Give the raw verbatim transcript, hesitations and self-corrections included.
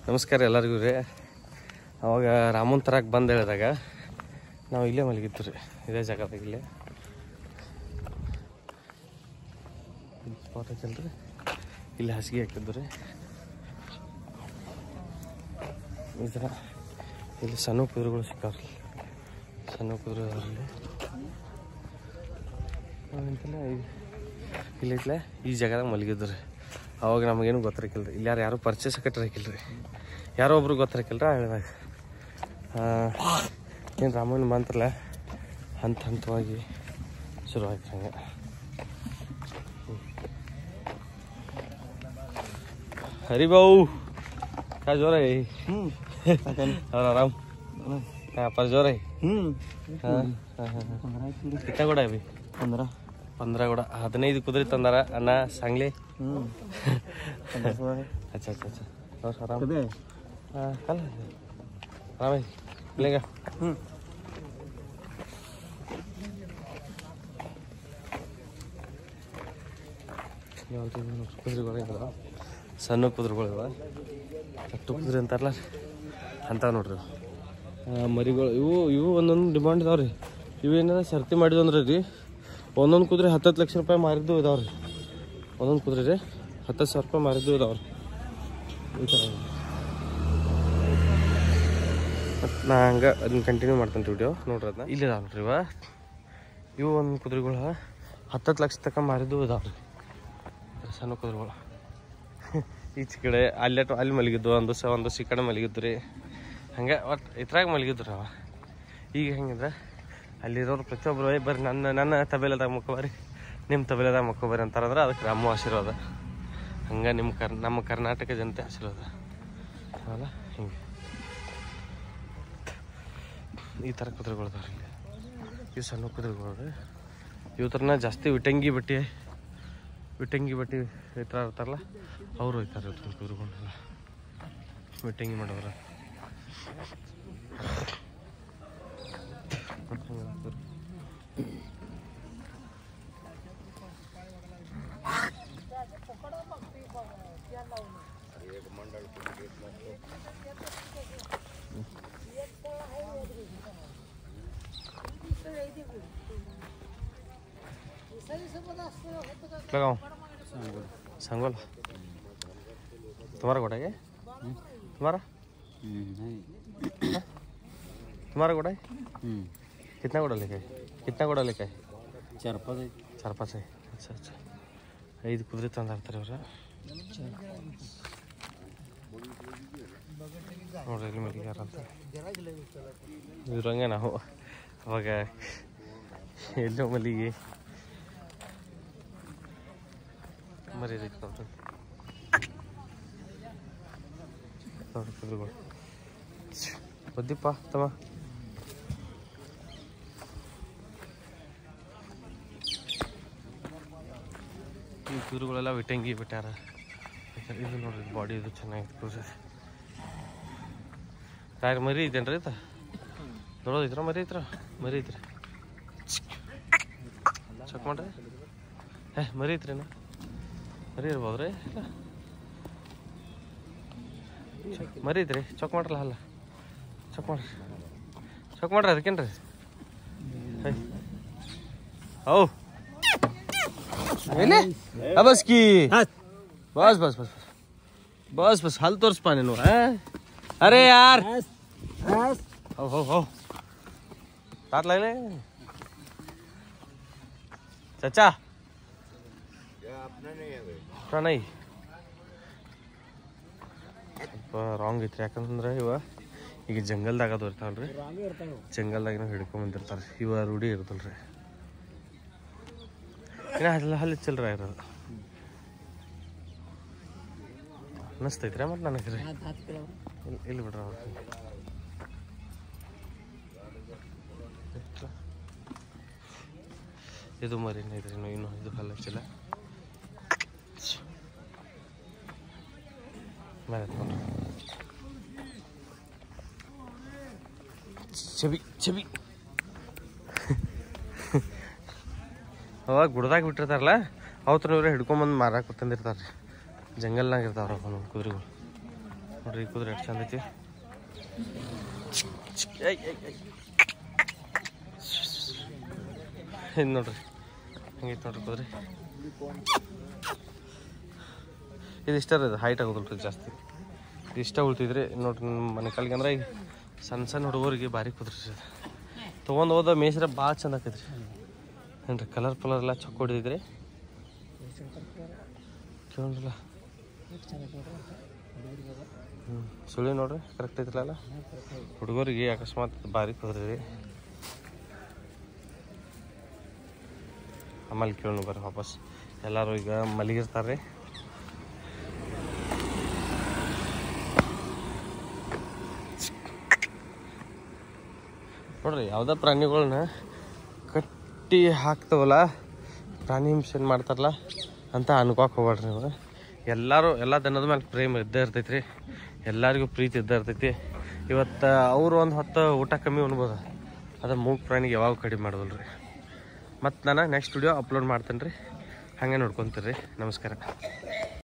ನಮಸ್ಕಾರ ಎಲ್ಲರಿಗೂ ರೀ. ಅವಾಗ ರಾಮನ್ ತರಕ್ಕೆ ಬಂದು ಹೇಳಿದಾಗ ನಾವು ಇಲ್ಲೇ ಮಲಗಿತ್ತು ರೀ, ಇದೇ ಜಾಗದಾಗ ಇಲ್ಲೇ ಸ್ಪಾಟ್ ಐತಲ್ರಿ, ಇಲ್ಲಿ ಹಾಸಿಗೆ ಹಾಕಿದ್ದು ರೀ. ಈ ಥರ ಇಲ್ಲಿ ಸಣ್ಣ ಕುದುರೆಗಳು ಸಿಕ್ಕಾವ್ರಿ, ಸಣ್ಣ ಕುದುರೆ ಅವರಲ್ಲಿ ಅಂತೆಲ್ಲ ಇಲ್ಲಿ ಐತ್ಲೆ ಈ ಜಾಗದಾಗ ಮಲಗಿದ್ದು ರೀ. ಅವಾಗ ನಮಗೇನು ಗೊತ್ತಿರಕಿಲ್ಲ ರೀ, ಇಲ್ಲಿ ಯಾರು ಯಾರು ಪರ್ಚೇಸ್ ಕಟ್ಟಿರಕಿಲ್ಲ ರೀ, ಯಾರೋ ಒಬ್ರು ಗೊತ್ತಿರಕಿಲ್ಲ ರೀ. ಹೇಳಿದಾಗ ಏನು ರಾಮಾಯಣ ಬಂತ್ರಲ್ಲ ಹಂತ ಹಂತವಾಗಿ ಶುರು ಆಯ್ತು ಹಂಗೆ. ಹರಿಬಾವು क्या जोर है? और आराम हाँ पर जोर है. कितना गोड़ा है अभी? पंद्रह पंद्रह गोड़ा. हदिनೈದು कुदरी ತಂದಾರ ಅಣ್ಣ सांगली. अच्छा अच्छा अच्छा और आराम हाँ कल आराम है लेगा. ಕುದುರೆಗಳು ಸಣ್ಣ ಕುದುರೆಗಳು ಕಟ್ಟು ಕುದುರೆ ಅಂತಾರಲ್ಲ ಅಂತ ನೋಡ್ರಿ ಮರಿಗಳು. ಇವು ಇವು ಒಂದೊಂದು ಡಿಮಾಂಡ್ ಇದಾವ್ರಿ. ಇವು ಏನಾರ ಸರ್ತಿ ಮಾಡಿದ್ವು ಅಂದ್ರೆ ರೀ ಒಂದೊಂದು ಕುದುರೆ ಹತ್ತತ್ತು ಲಕ್ಷ ರೂಪಾಯಿ ಮಾರಿದ್ದು ಇದಾವ್ರಿ. ಒಂದೊಂದು ಕುದುರೆ ರೀ ಹತ್ತು ಸಾವಿರ ರೂಪಾಯಿ ಮಾರಿದ್ದು ಇದಾವ್ರಿ. ಈ ಥರ ಮತ್ತು ನಾ ಹಂಗೆ ಅದನ್ನ ಕಂಟಿನ್ಯೂ ಮಾಡ್ತೇನೆ ವಿಡಿಯೋ ನೋಡ್ರಿ. ಅದನ್ನ ಇಲ್ಲಿ ಇದಾವ ನೋಡ್ರಿ. ಇವ ಇವು ಒಂದು ಕುದುರೆಗಳು ಹತ್ತತ್ತು ಲಕ್ಷ ತನಕ ಮಾರಿದ್ದು ಇದಾವ್ರಿ, ಸಣ್ಣ ಕುದುರೆಗಳು. ಈಚೆ ಕಡೆ ಅಲ್ಲೇ ಅಲ್ಲಿ ಮಲಗಿದ್ದು, ಒಂದು ಸ ಒಂದು ಈ ಕಡೆ ಮಲಗಿದ್ದು ರೀ. ಹಂಗೆ ಒಟ್ಟು ಇದ್ರಾಗ ಮಲಗಿದ್ರು ಅವ. ಈಗ ಹೆಂಗಿದ್ರೆ ಅಲ್ಲಿರೋರು ಪ್ರತಿಯೊಬ್ಬರು ಬರ್ರಿ ನನ್ನ ನನ್ನ ತಬೇಲದಾಗ ಮುಖಬರಿ, ನಿಮ್ಮ ತಬೇಲದಾಗ ಮುಖಬರಿ ಅಂತಾರಂದ್ರೆ ಅದಕ್ಕೆ ನಮ್ಮ ಆಶೀರ್ವಾದ. ಹಂಗೆ ನಿಮ್ಮ ಕರ್ ನಮ್ಮ ಕರ್ನಾಟಕ ಜನತೆ ಆಶೀರ್ವಾದ ಅವಲ್ಲ. ಹಿಂಗೆ ಈ ಥರ ಕುದುರೆಗಳು ಅದಾವ್ರಿ ಇಲ್ಲಿ. ಇವು ಸಣ್ಣ ಕುದುರೆಗಳು ರೀ. ಇವು ಥರನ ಜಾಸ್ತಿ ವಿಟಂಗಿ ಬಟ್ಟೆ ವಿಟಂಗಿ ಬಟ್ಟೆ ಈ ಥರ ಇರ್ತಾರಲ್ಲ ಅವರು ಒಯ್ತಾರೆ ಇವ್ರು ಕುದುರೆಗಳನ್ನೆಲ್ಲ ವಿಟಂಗಿ ಮಾಡೋರು. लगाओ संगोल तुम्हारा घोड़ा है? तुम्हारा तुम्हारा घोड़ा है? कितना घोड़ा लेके है? कितना घोड़ा लेके है? चार पाँच है. चार पाँच है. अच्छा अच्छा. ಐದು ಕುದುರೆ ತಂದಿರ್ತಾರೆ ಇವ್ರು ನೋಡ್ರಿ. ಇಲ್ಲಿ ಮಲಗ್ಯಾರ ಅಂತ ಇದ್ರಂಗೆ ನಾವು ಅವಾಗ ಎಲ್ಲೋ ಮಲ್ಲಿಗೆ ಮರಿ ನೋಡ್ರಿ ಕುದುರೆಗಳು. ಬುದ್ಧಿಪ್ಪ ತಮ್ಮ ಈ ಕುದುರೆಗಳೆಲ್ಲ ವಿಟಂಗಿ ಬಿಟ್ಟಾರ. ಇದು ನೋಡ್ರಿ ಬಾಡಿ ಇದು ಚೆನ್ನಾಗಿತ್ತು ಕುದುರೆ. ಯಾರು ಮರಿ ಐತೇನ್ರಿ ಇತ್ತ ನೋಡೋದಿತ್ರ ಮರಿ ಐತ್ರ ಮರಿ ಐತ್ರಿ ಚೆಕ್ ಮಾಡ್ರಿ. ಏ ಮರಿ ಐತ್ರಿನ ಮರಿ ಇರ್ಬೋದ್ರಿ ಇಲ್ಲ ಮರಿ ಐತ್ರಿ ಚೆಕ್ ಮಾಡ್ರಲ್ಲ. ಅಲ್ಲ ಚೆಕ್ ಮಾಡ್ರಿ ಚೆಕ್ ಮಾಡ್ರಿ ಅದಕ್ಕೇನ್ರಿ. ಓ बस की बस बस बस बस बस हल तोर्स पाने नो. अरे यार हो हो हो साथ ले ले चाचा अपना नहीं है अपना नहीं ರಾಂಗ್ ಐತ್ರಿ. ಯಾಕಂದ್ರೆ ಇವ ಈಗ ಜಂಗಲ್ದಾಗ ಅದು ಇರ್ತಾವಲ್ರಿ, ಜಂಗಲ್ದಾಗ ಹಿಡ್ಕೊಂಡ್ ಬಂದಿರ್ತಾರ. ಇವ ರೂಢಿ ಇರ್ತಲ್ರಿ ಇನ್ನ ಹಲ್ಲ ಹಲ್ಲಿ ಚಿಲ್ಲರ ಇರೋದು ಅನ್ನಿಸ್ತೈತ್ರಿ. ಮತ್ತು ನನಗೆ ರೀ ಇಲ್ಲಿ ಬಿಡ್ರ ಇದು ಮರಿನ ಐತ್ರಿ ಇನ್ನು ಇದು ಹಲ್ಲ ಚಿಲ್ಲ ಮೇಲೆ ನೋಡ್ರಿ. ಚಬಿ ಚಬಿ ಅವಾಗ ಗುಡ್ದಾಗ ಬಿಟ್ಟಿರ್ತಾರಲ್ಲ ಅವತ್ರ ಇವ್ರೆ ಹಿಡ್ಕೊಂಬಂದು ಮಾರಾಕ ತಂದಿರ್ತಾರೆ ರೀ. ಜಂಗಲ್ನಾಗ ಇರ್ತಾವ್ರ ಒಂದೊಂದು ಕುದುರೆಗಳು. ನೋಡ್ರಿ ಕುದುರೆ ಎಷ್ಟು ಚಂದ ಐತಿ. ಇದು ನೋಡ್ರಿ ಹಂಗೈತೆ ನೋಡ್ರಿ ಕುದುರೆ. ಇದು ಇಷ್ಟ ರೀ, ಇದು ಹೈಟ್ ಆಗೋದಿಲ್ಲ ಜಾಸ್ತಿ. ಇದು ಇಷ್ಟ ಉಳ್ತಿದ್ರಿ ನೋಡ್ರಿ ನಮ್ಮ ಮನೆ ಕಾಲಿಗೆ. ಅಂದ್ರೆ ಈಗ ಸಣ್ಣ ಸಣ್ಣ ಹುಡುಗರಿಗೆ ಭಾರಿ ಕುದುರೆ ರೀ. ತೊಗೊಂಡು ಹೋದ ಮೇಸ್ರೆ ಭಾಳ ಚಂದ ಆಕೈತ್ರಿ. ಏನು ರೀ ಕಲರ್ ಪಲರ್ ಎಲ್ಲ ಚೊಕ್ಕ ಹೊಡಿದ್ರಿ ಕೇಳಿಲ್ಲ. ಹ್ಞೂ ಸುಳಿ ನೋಡ್ರಿ ಕರೆಕ್ಟ್ ಐತ್ರಲ್ಲ. ಹುಡುಗರಿಗೆ ಅಕಸ್ಮಾತ್ ಭಾರಿ ಕುದುರೆ ರೀ. ಆಮೇಲೆ ಕೇಳೋಣ ಬರ್ರಿ ವಾಪಸ್. ಎಲ್ಲರೂ ಈಗ ಮಲಗಿರ್ತಾರೆ ರೀ. ನೋಡ್ರಿ ಯಾವುದೇ ಪ್ರಾಣಿಗಳನ್ನ ಕಟ್ಟಿ ಹಾಕ್ತವಲ್ಲ, ಪ್ರಾಣಿ ಹಿಂಸೆ ಮಾಡ್ತಾರಲ್ಲ ಅಂತ ಅನ್ಕೋಕೆ ಹೋಗ್ಬೇಡ್ರಿ ನೀವು. ಎಲ್ಲರೂ ಎಲ್ಲ ದನದ ಮೇಲೆ ಪ್ರೇಮ ಇದ್ದೇ ಇರ್ತೈತಿ ರೀ. ಎಲ್ಲರಿಗೂ ಪ್ರೀತಿ ಇದ್ದೇ ಇರ್ತೈತಿ. ಇವತ್ತು ಅವರು ಒಂದು ಹೊತ್ತು ಊಟ ಕಮ್ಮಿ ಉಣ್ಬೋದು, ಅದು ಮೂಗು ಪ್ರಾಣಿಗೆ ಯಾವಾಗ ಕಡಿಮೆ ಮಾಡೋದಿಲ್ಲ ರೀ. ಮತ್ತು ನಾನು ನೆಕ್ಸ್ಟ್ ವಿಡಿಯೋ ಅಪ್ಲೋಡ್ ಮಾಡ್ತೇನೆ ರೀ. ಹಾಗೆ ನೋಡ್ಕೊತೀರಿ. ನಮಸ್ಕಾರ.